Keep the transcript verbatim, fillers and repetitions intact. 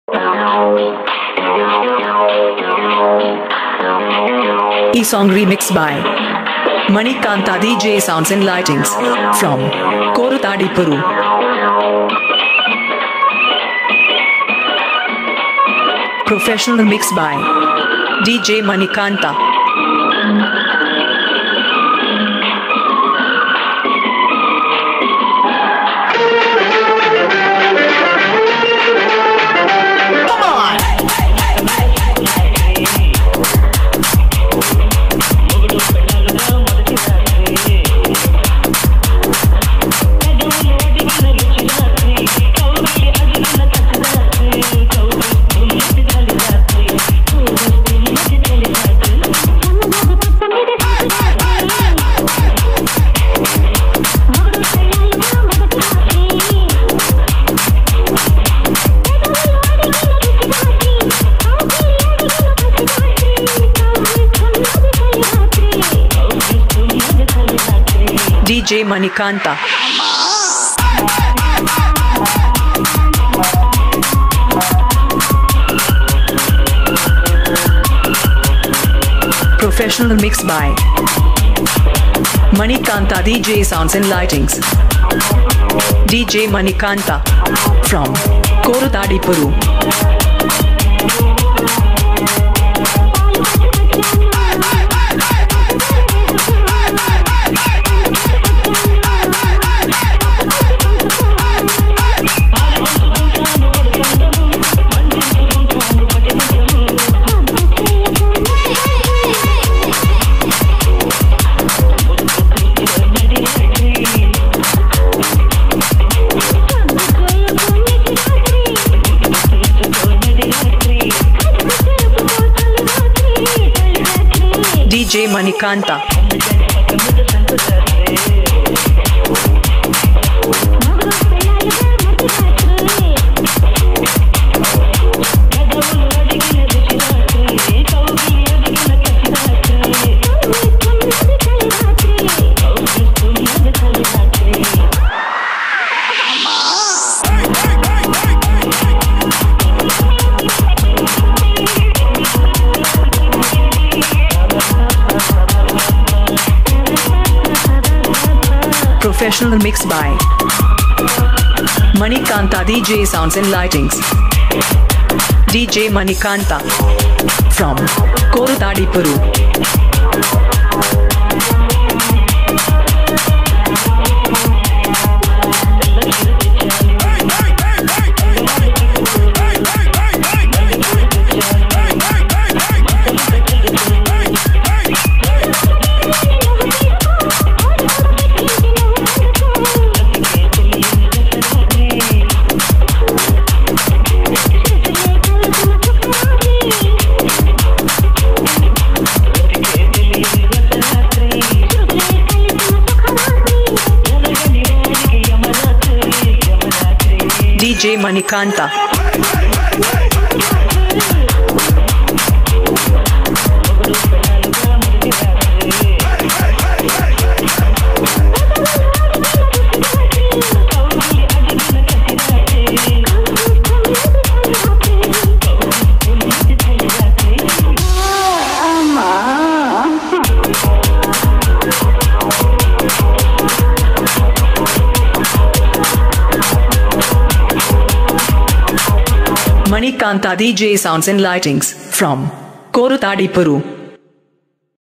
E song remixed by Manikanta D J Sounds and Lightings from Korutadiparru. Professional mix by D J Manikanta. D J Manikanta. Professional mix by Manikanta D J Sounds and Lightings. D J Manikanta from Korutadiparru. D J Manikanta. Professional mix by Manikanta D J Sounds and Lightings. D J Manikanta from Korutadiparru. D J Manikanta. Manikanta D J Sounds and Lightings from Korutadiparru.